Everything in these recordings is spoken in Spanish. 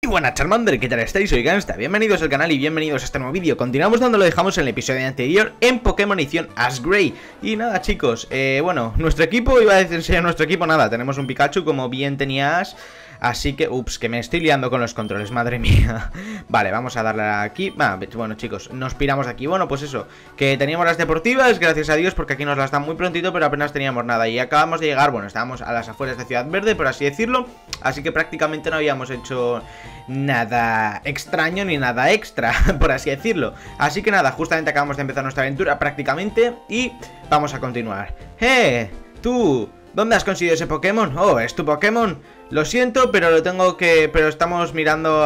Y buenas Charmander, ¿qué tal estáis? Soy Gangsta, bienvenidos al canal y bienvenidos a este nuevo vídeo. Continuamos donde lo dejamos en el episodio anterior en Pokémon edición Ash Grey. Y nada chicos, bueno, nuestro equipo, iba a enseñar nuestro equipo, nada, tenemos un Pikachu como bien tenía Ash. Así que, ups, que me estoy liando con los controles, madre mía. Vale, vamos a darle aquí. Bueno chicos, nos piramos de aquí. Bueno, pues eso, que teníamos las deportivas, gracias a Dios, porque aquí nos las dan muy prontito, pero apenas teníamos nada. Y acabamos de llegar, bueno, estábamos a las afueras de Ciudad Verde, por así decirlo. Así que prácticamente no habíamos hecho nada extraño ni nada extra, por así decirlo. Así que nada, justamente acabamos de empezar nuestra aventura prácticamente y vamos a continuar. ¡Tú! ¿Dónde has conseguido ese Pokémon? Oh, ¿es tu Pokémon? Lo siento, pero lo tengo que... Pero estamos mirando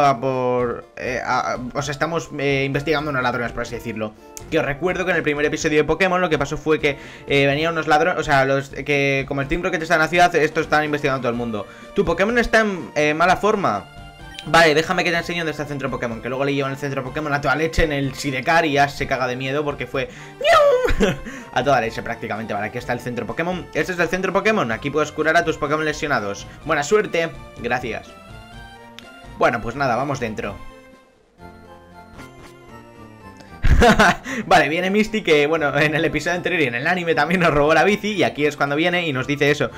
o sea, estamos investigando unos ladrones, por así decirlo. Que os recuerdo que en el primer episodio de Pokémon lo que pasó fue que venían unos ladrones... O sea, que como el Team Rocket está en la ciudad, estos están investigando a todo el mundo. Tu Pokémon está en mala forma. Vale, déjame que te enseñe dónde está el centro Pokémon. Que luego le llevan el centro Pokémon a toda leche en el Sidecar y ya se caga de miedo porque fue... a toda leche prácticamente. Vale, aquí está el centro Pokémon. Este es el centro Pokémon. Aquí puedes curar a tus Pokémon lesionados. Buena suerte. Gracias. Bueno, pues nada, vamos dentro. Vale, viene Misty que, bueno, en el episodio anterior y en el anime también nos robó la bici. Y aquí es cuando viene y nos dice eso,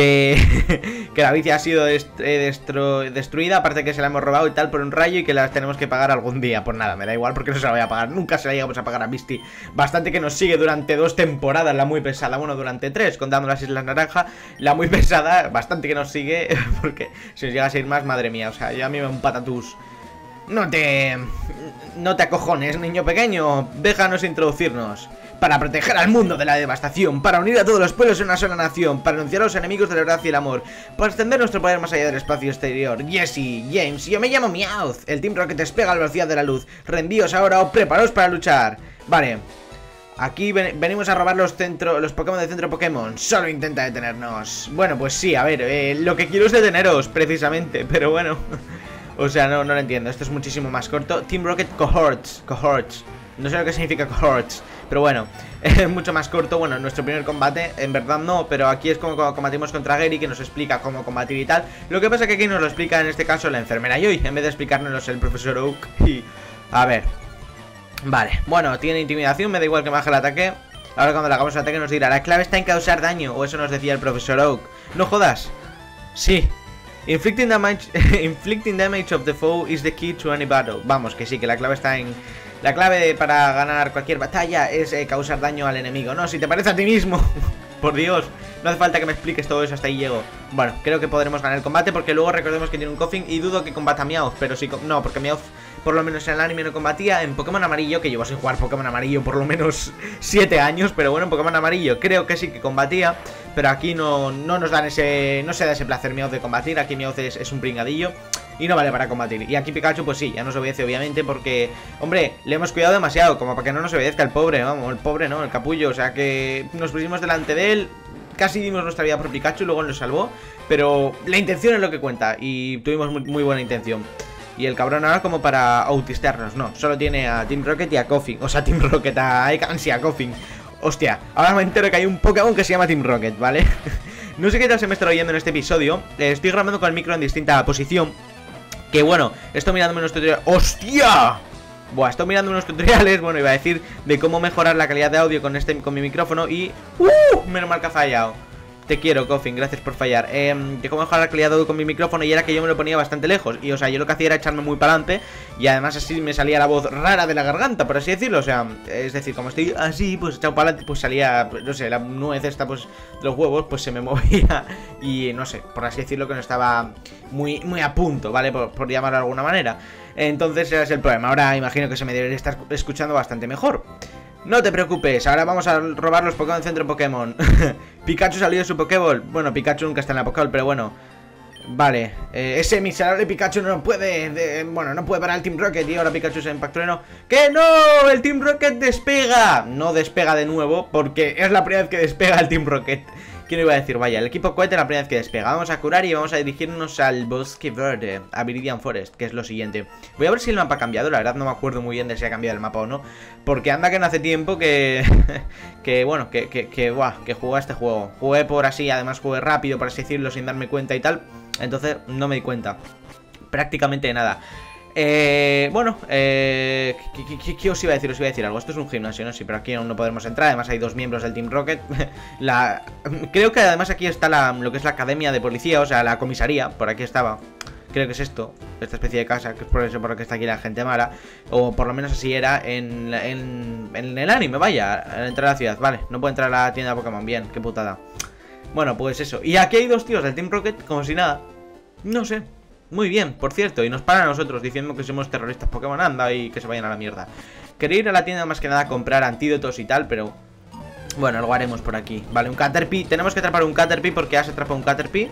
que la bici ha sido destruida, aparte que se la hemos robado y tal por un rayo y que las tenemos que pagar algún día. Pues nada, me da igual porque no se la voy a pagar, nunca se la llegamos a pagar a Misty. Bastante que nos sigue durante 2 temporadas, la muy pesada, bueno, durante 3, contando las Islas Naranja. La muy pesada, bastante que nos sigue, porque si os llegase a ir más, madre mía, o sea, yo a mí me un patatús. No te acojones, niño pequeño. Déjanos introducirnos. Para proteger al mundo de la devastación, para unir a todos los pueblos en una sola nación, para anunciar a los enemigos de la verdad y el amor, para extender nuestro poder más allá del espacio exterior. Jesse, James, yo me llamo Meowth. El Team Rocket despega a la velocidad de la luz. Rendíos ahora o preparaos para luchar. Vale. Aquí venimos a robar los Pokémon del centro Pokémon. Solo intenta detenernos. Bueno, pues sí, a ver, lo que quiero es deteneros, precisamente, pero bueno. O sea, no lo entiendo, esto es muchísimo más corto. Team Rocket Cohorts. No sé lo que significa Cohorts, pero bueno, es mucho más corto. Bueno, nuestro primer combate, en verdad no, pero aquí es como combatimos contra Gary, que nos explica cómo combatir y tal. Lo que pasa es que aquí nos lo explica en este caso la enfermera Joy, en vez de explicárnoslo el profesor Oak. Y... a ver. Vale, bueno, tiene intimidación, me da igual que me baje el ataque. Ahora cuando le hagamos el ataque nos dirá, la clave está en causar daño, o eso nos decía el profesor Oak. No jodas. Sí. Inflicting damage of the foe is the key to any battle. Vamos, que sí, que la clave está en... La clave para ganar cualquier batalla es causar daño al enemigo. No, si te parece a ti mismo. Por Dios, no hace falta que me expliques todo eso, hasta ahí llego. Bueno, creo que podremos ganar el combate porque luego recordemos que tiene un Koffing y dudo que combata a Meowth. Pero sí, no, porque Meowth por lo menos en el anime no combatía. En Pokémon Amarillo, que llevo sin jugar Pokémon Amarillo por lo menos 7 años, pero bueno, en Pokémon Amarillo creo que sí que combatía. Pero aquí no nos dan ese... no se da ese placer Meowth de combatir. Aquí Meowth es un pringadillo y no vale para combatir. Y aquí Pikachu pues sí, ya nos obedece obviamente porque, hombre, le hemos cuidado demasiado como para que no nos obedezca el pobre, vamos, el pobre no, el capullo. O sea que nos pusimos delante de él, casi dimos nuestra vida por Pikachu, luego nos salvó. Pero la intención es lo que cuenta y tuvimos muy buena intención. Y el cabrón ahora como para autistearnos, no, solo tiene a Team Rocket y a Koffing. O sea, Team Rocket, a Ekans y a Koffing. Hostia, ahora me entero que hay un Pokémon que se llama Team Rocket, ¿vale? No sé qué tal se me está oyendo en este episodio. Estoy grabando con el micro en distinta posición. Que bueno, estoy mirándome unos tutoriales. ¡Hostia! Buah, estoy mirando unos tutoriales, bueno, iba a decir de cómo mejorar la calidad de audio con mi micrófono y... menos mal que ha fallado. Te quiero, Koffing, gracias por fallar. De cómo mejorar la calidad de audio con mi micrófono y era que yo me lo ponía bastante lejos. Y o sea, yo lo que hacía era echarme muy para adelante. Y además así me salía la voz rara de la garganta, por así decirlo. O sea, es decir, como estoy así, pues echado para adelante, pues salía, no sé, la nuez esta, pues, de los huevos, pues se me movía. Y no sé, por así decirlo, que no estaba muy a punto, ¿vale? Por llamarlo de alguna manera. Entonces ese es el problema. Ahora imagino que se me debería estar escuchando bastante mejor. No te preocupes, ahora vamos a robar los Pokémon del centro Pokémon. Pikachu salió de su Pokéball. Bueno, Pikachu nunca está en la Pokéball, pero bueno. Vale, ese miserable Pikachu no puede, bueno, no puede parar el Team Rocket. Y ahora Pikachu se impactó. ¡Que no! ¡El Team Rocket despega! No despega de nuevo, porque es la primera vez que despega el Team Rocket. ¿Quién iba a decir? Vaya, el equipo cohete es la primera vez que despega. Vamos a curar y vamos a dirigirnos al Bosque Verde, a Viridian Forest, que es lo siguiente. Voy a ver si el mapa ha cambiado, la verdad no me acuerdo muy bien de si ha cambiado el mapa o no. Porque anda que no hace tiempo que... bueno, que jugué a este juego. Jugué por así, además jugué rápido, por así decirlo, sin darme cuenta y tal. Entonces no me di cuenta. prácticamente de nada. Bueno, ¿qué os iba a decir? Os iba a decir algo. Esto es un gimnasio, ¿no? Sí, pero aquí aún no podemos entrar. Además hay 2 miembros del Team Rocket. Creo que además aquí está lo que es la academia de policía, o sea, la comisaría. Por aquí estaba. Creo que es esta especie de casa, que es por eso por lo que está aquí la gente mala. O por lo menos así era en el anime, vaya, al entrar a la ciudad. Vale, no puedo entrar a la tienda de Pokémon, bien, qué putada. Bueno, pues eso. Y aquí hay 2 tíos del Team Rocket, como si nada. No sé. Muy bien, por cierto, y nos paran a nosotros diciendo que somos terroristas Pokémon, anda, y que se vayan a la mierda. Quería ir a la tienda más que nada a comprar antídotos y tal, pero... Bueno, algo haremos por aquí. Vale, un Caterpie, tenemos que atrapar un Caterpie porque Ash atrapó un Caterpie.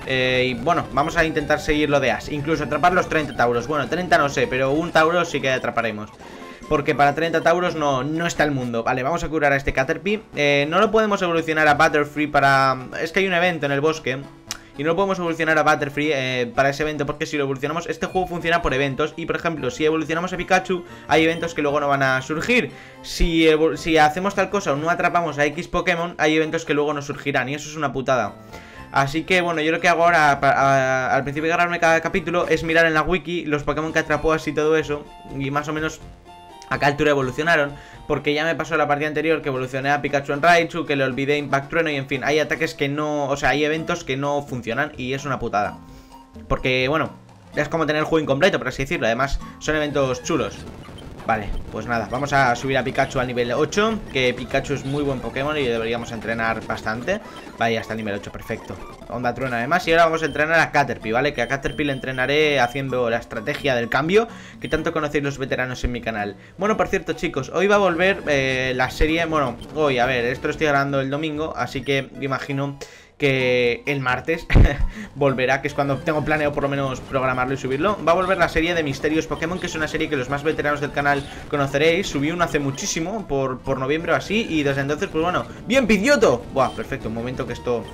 Y bueno, vamos a intentar seguir lo de Ash. Incluso atrapar los 30 Tauros. Bueno, 30 no sé, pero un Tauro sí que atraparemos. Porque para 30 Tauros no está el mundo. Vale, vamos a curar a este Caterpie. No lo podemos evolucionar a Butterfree para... Es que hay un evento en el bosque y no lo podemos evolucionar a Butterfree para ese evento, porque si lo evolucionamos, este juego funciona por eventos. Y por ejemplo, si evolucionamos a Pikachu, hay eventos que luego no van a surgir. Si hacemos tal cosa o no atrapamos a X Pokémon, hay eventos que luego no surgirán. Y eso es una putada. Así que bueno, yo lo que hago ahora al principio de grabarme cada capítulo es mirar en la wiki los Pokémon que atrapó así todo eso. Y más o menos a qué altura evolucionaron, porque ya me pasó la partida anterior que evolucioné a Pikachu en Raichu, que le olvidé Impact Trueno y en fin, hay ataques que no, o sea, hay eventos que no funcionan y es una putada. Porque, bueno, es como tener el juego incompleto, por así decirlo, además son eventos chulos. Vale, pues nada, vamos a subir a Pikachu al nivel 8, que Pikachu es muy buen Pokémon y deberíamos entrenar bastante. Vale, hasta el nivel 8, perfecto. Onda Trueno además, y ahora vamos a entrenar a Caterpie, ¿vale? Que a Caterpie le entrenaré haciendo la estrategia del cambio, que tanto conocéis los veteranos en mi canal. Bueno, por cierto, chicos, hoy va a volver la serie, bueno, hoy, a ver, esto lo estoy grabando el domingo, así que imagino que el martes volverá, que es cuando tengo planeado por lo menos programarlo y subirlo. Va a volver la serie de Misterios Pokémon, que es una serie que los más veteranos del canal conoceréis. Subí uno hace muchísimo, por noviembre o así, y desde entonces, pues bueno, ¡bien, Pidgeotto! Buah, perfecto, un momento que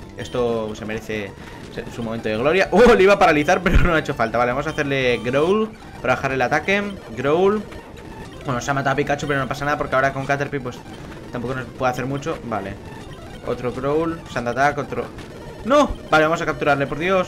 esto se merece su momento de gloria. ¡Oh! Le iba a paralizar, pero no ha hecho falta. Vale, vamos a hacerle Growl para bajar el ataque. Growl. Bueno, se ha matado a Pikachu, pero no pasa nada, porque ahora con Caterpie, pues tampoco nos puede hacer mucho. Vale. Otro Growl, Sand Attack, otro... ¡No! Vale, vamos a capturarle, por Dios.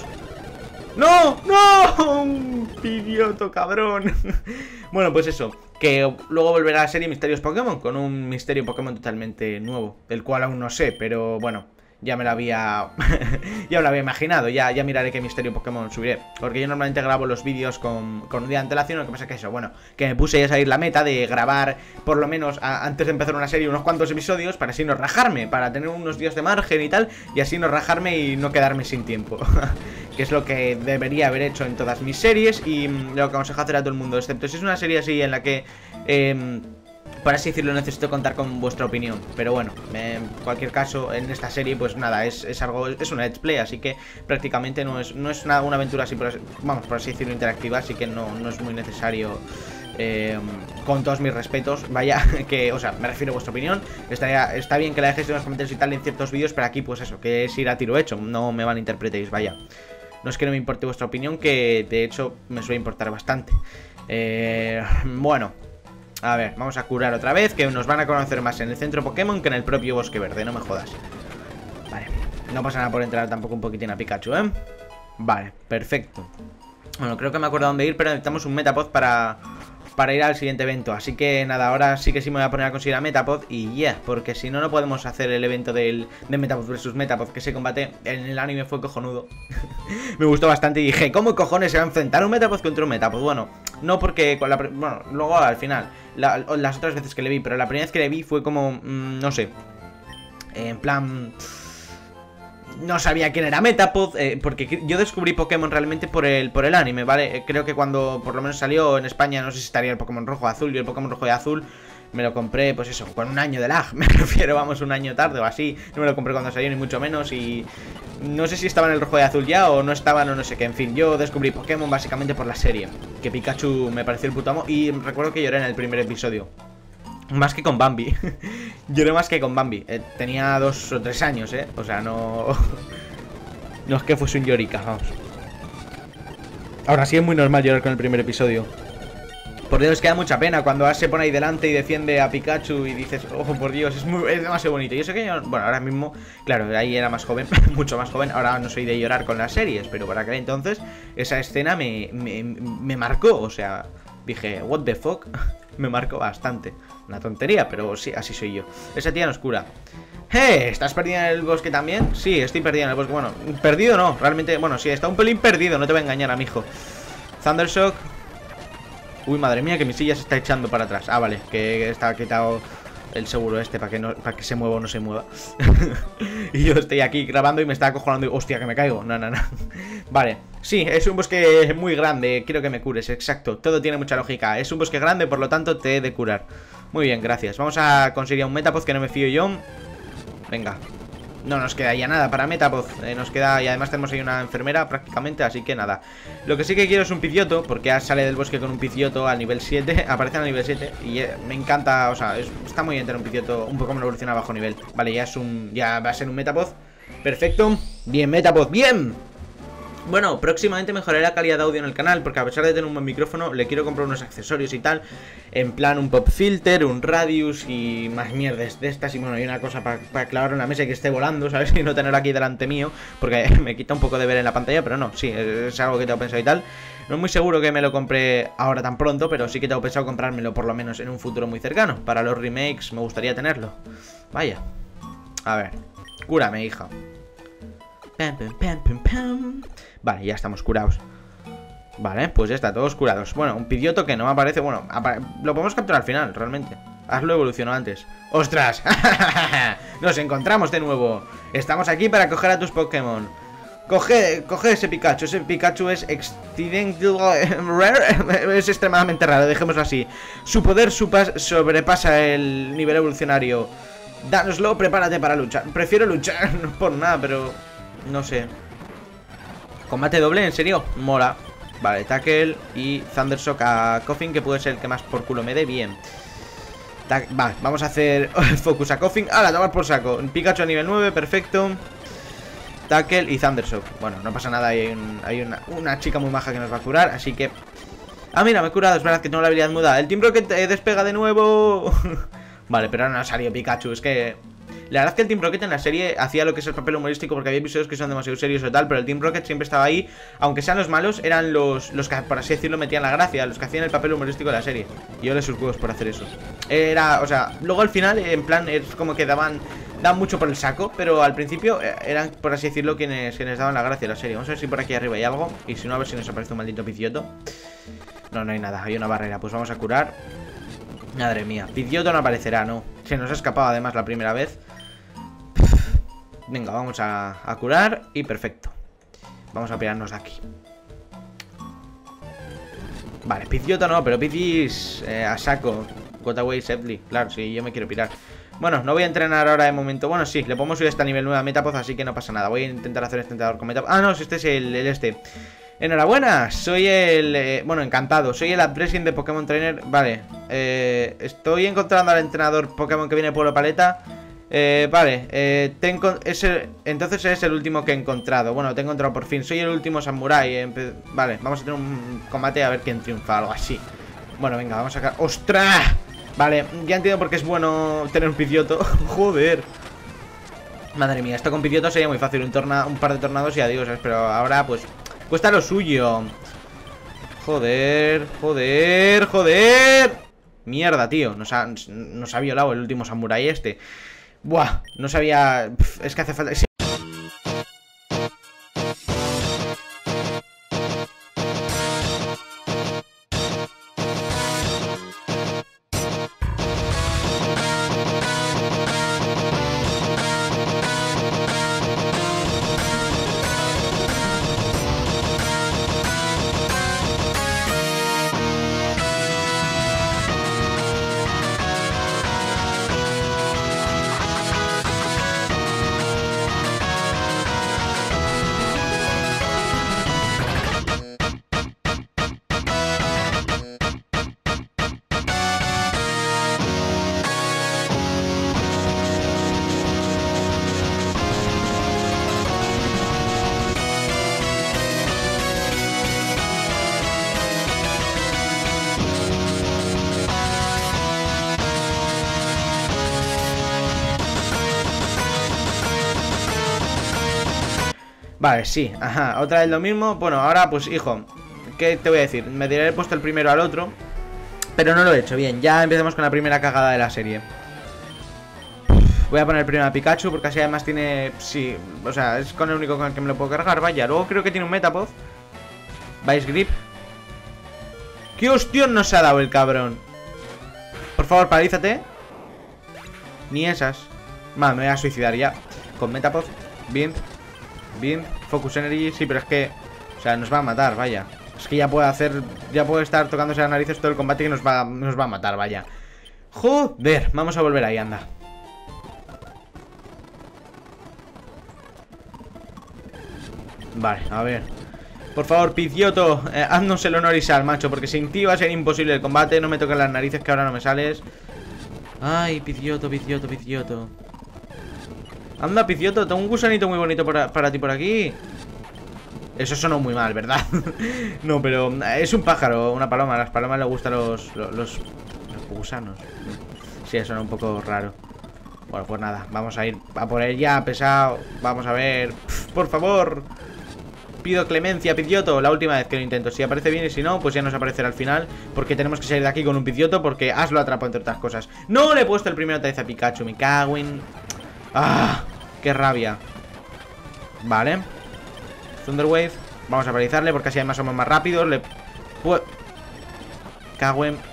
¡No! ¡No! ¡Pidgeotto, cabrón! Bueno, pues eso, que luego volverá la serie Misterios Pokémon, con un misterio Pokémon totalmente nuevo, el cual aún no sé, pero bueno, ya me lo había ya me lo había imaginado. Ya miraré qué misterio Pokémon subiré, porque yo normalmente grabo los vídeos con un día de antelación. Lo que pasa que eso, bueno, que me puse ya a salir la meta de grabar por lo menos antes de empezar una serie unos cuantos episodios, para así no rajarme, para tener unos días de margen y tal, y así no rajarme y no quedarme sin tiempo. Que es lo que debería haber hecho en todas mis series y lo que aconsejo hacer a todo el mundo, excepto si es una serie así en la que por así decirlo, necesito contar con vuestra opinión. Pero bueno, en cualquier caso, en esta serie, pues nada, es una let's play, así que prácticamente no es una aventura así, por así decirlo, interactiva, así que no es muy necesario. Con todos mis respetos, vaya, que, o sea, me refiero a vuestra opinión. Está bien que la dejéis en los comentarios y tal en ciertos vídeos, pero aquí, pues eso, que es ir a tiro hecho, no me malinterpretéis, vaya. No es que no me importe vuestra opinión, que de hecho me suele importar bastante. Bueno, a ver, vamos a curar otra vez, que nos van a conocer más en el centro Pokémon que en el propio Bosque Verde, no me jodas. Vale, no pasa nada por entrar tampoco un poquitín a Pikachu, ¿eh? Vale, perfecto. Bueno, creo que me acuerdo dónde ir, pero necesitamos un Metapod para ir al siguiente evento. Así que nada, ahora sí que sí me voy a poner a conseguir a Metapod y ya, porque si no, no podemos hacer el evento de Metapod vs Metapod, que ese combate en el anime fue cojonudo. Me gustó bastante y dije, ¿cómo cojones se va a enfrentar un Metapod contra un Metapod? Bueno, no porque bueno, luego al final, las otras veces que le vi, pero la primera vez que le vi fue como, no sé, en plan... No sabía quién era Metapod, porque yo descubrí Pokémon realmente por el anime, ¿vale? Creo que cuando por lo menos salió en España, no sé si estaría el Pokémon Rojo Azul. Yo el Pokémon Rojo y Azul me lo compré, pues eso, con un año de lag, me refiero, vamos, un año tarde o así. No me lo compré cuando salió, ni mucho menos, y no sé si estaba en el Rojo y Azul ya o no estaban o no sé qué. En fin, yo descubrí Pokémon básicamente por la serie, que Pikachu me pareció el puto amo, y recuerdo que lloré en el primer episodio. Más que con Bambi. Lloré más que con Bambi. Tenía 2 o 3 años, o sea, no... No es que fuese un llorica, vamos. Ahora sí es muy normal llorar con el primer episodio. Por Dios, que da mucha pena cuando Ash se pone ahí delante y defiende a Pikachu y dices, oh, por Dios, es demasiado bonito. Yo sé que yo, bueno, ahora mismo, claro, ahí era más joven, mucho más joven. Ahora no soy de llorar con las series, pero para aquel entonces esa escena me marcó. O sea, dije, what the fuck, me marcó bastante. Una tontería, pero sí, así soy yo. Esa tía nos cura. ¿Estás perdida en el bosque también? Sí, estoy perdida en el bosque. Bueno, perdido no, realmente, bueno, sí, está un pelín perdido, no te voy a engañar, amigo. Thundershock. Uy, madre mía, que mi silla se está echando para atrás. Ah, vale, que está quitado el seguro este para que se mueva o no se mueva. Y yo estoy aquí grabando y me está acojonando y, hostia, que me caigo. No. Vale, sí, es un bosque muy grande. Quiero que me cures, exacto. Todo tiene mucha lógica. Es un bosque grande, por lo tanto te he de curar. Muy bien, gracias. Vamos a conseguir un Metapod que no me fío yo. Venga. No nos queda ya nada para Metapod, nos queda, y además tenemos ahí una enfermera prácticamente, así que nada. Lo que sí que quiero es un Pidgeotto, porque Ash sale del bosque con un Pidgeotto al nivel 7, aparece al nivel 7, y me encanta, o sea, está muy bien tener un Pidgeotto, un Pokémon evoluciona a bajo nivel. Vale, ya va a ser un Metapod, perfecto, bien Metapod, bien. Bueno, próximamente mejoraré la calidad de audio en el canal, porque a pesar de tener un buen micrófono, le quiero comprar unos accesorios y tal. En plan un pop filter, un radius y más mierdas de estas. Y bueno, hay una cosa para clavar en la mesa y que esté volando, ¿sabes? Y no tenerlo aquí delante mío, porque me quita un poco de ver en la pantalla, pero no, sí, es algo que tengo pensado y tal. No es muy seguro que me lo compre ahora tan pronto, pero sí que tengo pensado comprármelo por lo menos en un futuro muy cercano. Para los remakes me gustaría tenerlo. Vaya. A ver, cúrame, hija. Pam, pam, pam, pam, pam. Vale, ya estamos curados. Vale, pues ya está, todos curados. Bueno, un Pidgeotto que no me aparece. Bueno, lo podemos capturar al final, realmente. Hazlo evolucionó antes. ¡Ostras! Nos encontramos de nuevo. Estamos aquí para coger a tus Pokémon. Coge ese Pikachu. Ese Pikachu es rare. Es extremadamente raro, dejémoslo así. Su poder sobrepasa el nivel evolucionario. Dánoslo, prepárate para luchar. Prefiero luchar, no por nada, pero no sé. Combate doble, ¿en serio? Mola. Vale, Tackle y Thundershock a Koffing, que puede ser el que más por culo me dé. Bien. Vale, vamos a hacer Focus a Koffing. ¡Hala, tomar por saco! Pikachu a nivel 9, perfecto. Tackle y Thundershock. Bueno, no pasa nada, hay una chica muy maja que nos va a curar, así que... Ah, mira, me he curado, es verdad que tengo la habilidad muda. El Team Rocket despega de nuevo. Vale, pero ahora no ha salido Pikachu, es que... La verdad es que el Team Rocket en la serie hacía lo que es el papel humorístico, porque había episodios que son demasiado serios o tal, pero el Team Rocket siempre estaba ahí. Aunque sean los malos, eran los que, por así decirlo, metían la gracia, los que hacían el papel humorístico de la serie. Y yo les sus huevos por hacer eso. Era, o sea, luego al final, en plan, es como que daban mucho por el saco, pero al principio eran, por así decirlo, quienes daban la gracia de la serie. Vamos a ver si por aquí arriba hay algo, y si no, a ver si nos aparece un maldito Pidgeotto. No, no hay nada, hay una barrera, pues vamos a curar. Madre mía, Pidgeotto no aparecerá, no. Se nos ha escapado además la primera vez. Venga, vamos a curar y perfecto. Vamos a pirarnos de aquí. Vale, Pidgeotto no, pero Pidgeys a saco. Got away safely. Claro, sí, yo me quiero pirar. Bueno, no voy a entrenar ahora de momento. Bueno, sí, le podemos subir hasta nivel 9 a Metapod, así que no pasa nada. Voy a intentar hacer este entrenador con Metapod. Ah, no, este es el este. Enhorabuena, soy el... bueno, encantado, soy el Updressing de Pokémon Trainer. Vale, estoy encontrando al entrenador Pokémon que viene de Pueblo Paleta. Vale, entonces es el último que he encontrado. Bueno, te he encontrado por fin, soy el último samurái. Vale, vamos a tener un combate a ver quién triunfa, algo así. Bueno, venga, vamos a sacar... ¡Ostras! Vale, ya entiendo por qué es bueno tener un Pidgeotto. Joder. Madre mía, esto con Pidgeotto sería muy fácil. Un par de tornados y adiós, ¿sabes? Pero ahora, pues, cuesta lo suyo. Joder, joder, joder. Mierda, tío, nos ha violado el último samurái este. Buah, no sabía... es que hace falta... Vale, sí, ajá, otra vez lo mismo. Bueno, ahora pues, hijo, ¿qué te voy a decir? Me diré, he puesto el primero al otro, pero no lo he hecho, bien. Ya empezamos con la primera cagada de la serie. Voy a poner primero a Pikachu porque así además tiene... Sí, o sea, es con el único con el que me lo puedo cargar, vaya. Luego creo que tiene un Metapod. Vice Grip. ¿Qué hostión nos ha dado el cabrón? Por favor, paralízate. Ni esas. Vale, me voy a suicidar ya. Con Metapod. Bien. Bien. Focus Energy. Sí, pero es que... O sea, nos va a matar, vaya. Es que ya puede hacer... Ya puede estar tocándose las narices todo el combate y nos va a matar, vaya. Joder, vamos a volver ahí, anda. Vale, a ver. Por favor, Pidgeotto, haznos el honor y sal, macho, porque sin ti va a ser imposible el combate. No me toques las narices que ahora no me sales. Ay, Pidgeotto, Pidgeotto, Pidgeotto. Anda, Pidgeotto, tengo un gusanito muy bonito para ti por aquí. Eso sonó muy mal, ¿verdad? No, pero es un pájaro, una paloma. A las palomas les gustan los gusanos. Sí, eso era un poco raro. Bueno, pues nada, vamos a ir a por él ya, pesado. Vamos a ver. Por favor. Pido clemencia, Pidgeotto. La última vez que lo intento. Si aparece bien y si no, pues ya nos aparecerá al final. Porque tenemos que salir de aquí con un Pidgeotto. Porque Ash lo atrapó, entre otras cosas. No le he puesto el primero otra vez a Pikachu. Me cago en... ¡Ah! ¡Qué rabia! Vale. Thunder Wave. Vamos a paralizarle porque así además somos más rápidos. Cago en...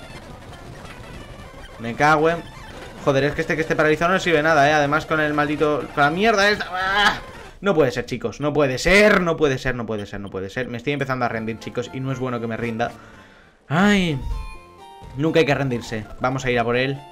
Me cago en... Joder, es que esté paralizado no sirve nada, Además con el maldito... Con la mierda esta... ¡Ah! No puede ser, chicos. No puede ser, no puede ser, no puede ser, no puede ser. Me estoy empezando a rendir, chicos, y no es bueno que me rinda. Ay. Nunca hay que rendirse. Vamos a ir a por él.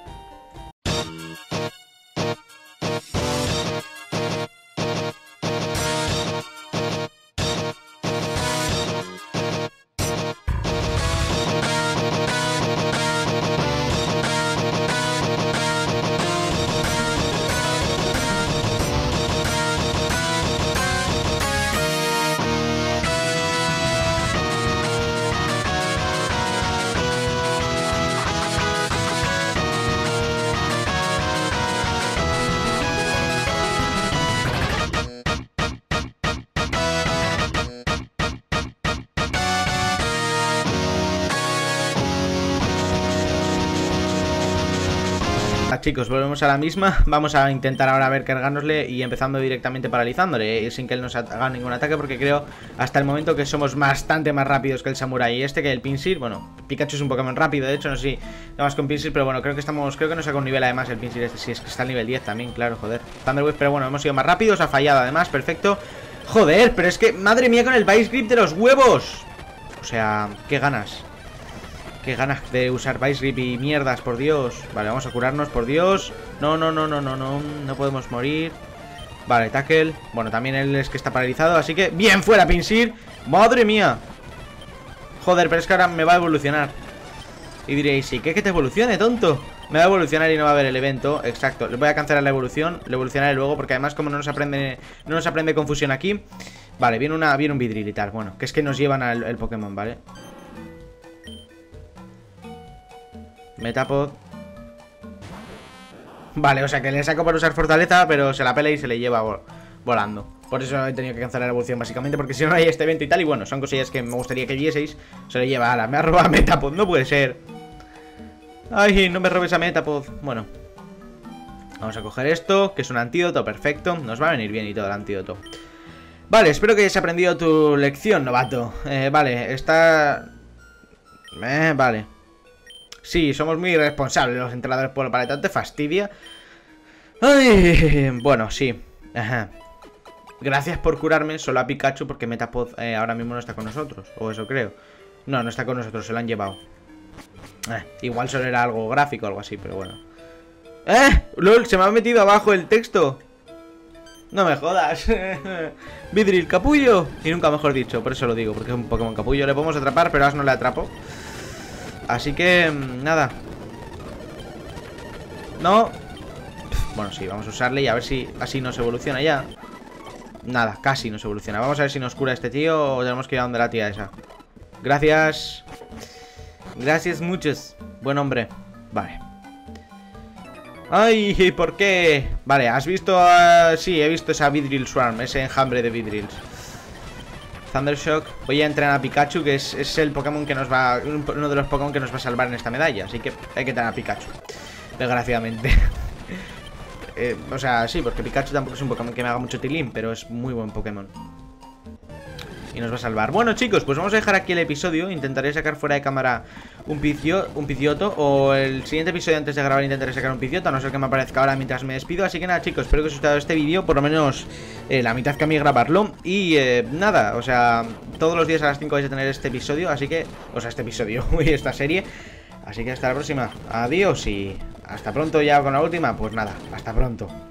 Chicos, volvemos a la misma. Vamos a intentar ahora ver cargárnosle y empezando directamente paralizándole, sin que él nos haga ningún ataque, porque creo hasta el momento que somos bastante más rápidos que el Samurai este, que el Pinsir. Bueno, Pikachu es un Pokémon rápido, de hecho, no sé si vamos con Pinsir, pero bueno, creo que nos saca un nivel además el Pinsir este. Sí, es que está al nivel 10 también, claro, joder. Thunder Wave, pero bueno, hemos sido más rápidos, ha fallado además, perfecto. Joder, pero es que, madre mía, con el Vice Grip de los huevos. O sea, qué ganas. Qué ganas de usar Vice Grip y mierdas, por Dios. Vale, vamos a curarnos, por Dios. No podemos morir. Vale, tackle. Bueno, también él es que está paralizado, así que bien fuera, Pinsir. Madre mía. Joder, pero es que ahora me va a evolucionar. Y diréis, sí, ¿qué que te evolucione, tonto? Me va a evolucionar y no va a haber el evento. Exacto, le voy a cancelar la evolución. Le evolucionaré luego porque además como no nos aprende confusión aquí. Vale, viene un Vidril y tal. Bueno, que es que nos llevan al Pokémon, ¿vale? Metapod. Vale, o sea que le saco para usar fortaleza, pero se la pela y se le lleva volando. Por eso he tenido que cancelar la evolución, básicamente, porque si no hay este evento y tal. Y bueno, son cosillas que me gustaría que vieseis. Se le lleva a la... Me ha robado a Metapod, no puede ser. Ay, no me robes a Metapod. Bueno, vamos a coger esto, que es un antídoto, perfecto. Nos va a venir bien y todo el antídoto. Vale, espero que hayas aprendido tu lección, novato. Vale, está... vale. Sí, somos muy irresponsables los entrenadores por el paleta. ¿Te fastidia? Ay, bueno, sí. Ajá. Gracias por curarme solo a Pikachu porque Metapod ahora mismo no está con nosotros. O eso creo. No, no está con nosotros, se lo han llevado. Igual solo era algo gráfico o algo así, pero bueno. ¡Lol! Se me ha metido abajo el texto. No me jodas. Vidril, capullo. Y nunca mejor dicho, por eso lo digo, porque es un Pokémon capullo. Le podemos atrapar, pero Ash no le atrapo. Así que, nada. No. Bueno, sí, vamos a usarle y a ver si así nos evoluciona ya. Nada, casi nos evoluciona. Vamos a ver si nos cura este tío o tenemos que ir a donde la tía esa. Gracias. Gracias muchos. Buen hombre. Vale. Ay, ¿por qué? Vale, ¿has visto? Sí, he visto esa Vidril Swarm, ese enjambre de Vidrils. Thundershock. Voy a entrenar a Pikachu, que es el Pokémon que nos va... Uno de los Pokémon que nos va a salvar en esta medalla. Así que hay que entrenar a Pikachu, desgraciadamente. O sea, sí, porque Pikachu tampoco es un Pokémon que me haga mucho tilín, pero es muy buen Pokémon y nos va a salvar. Bueno, chicos, pues vamos a dejar aquí el episodio. Intentaré sacar fuera de cámara un Pidgeotto. O el siguiente episodio antes de grabar intentaré sacar un Pidgeotto, a no ser que me aparezca ahora mientras me despido. Así que nada, chicos, espero que os haya gustado este vídeo. Por lo menos la mitad que a mí grabarlo. Y nada, o sea, todos los días a las 5 vais a tener este episodio. Así que, o sea, este episodio y esta serie. Así que hasta la próxima. Adiós y hasta pronto ya con la última. Pues nada, hasta pronto.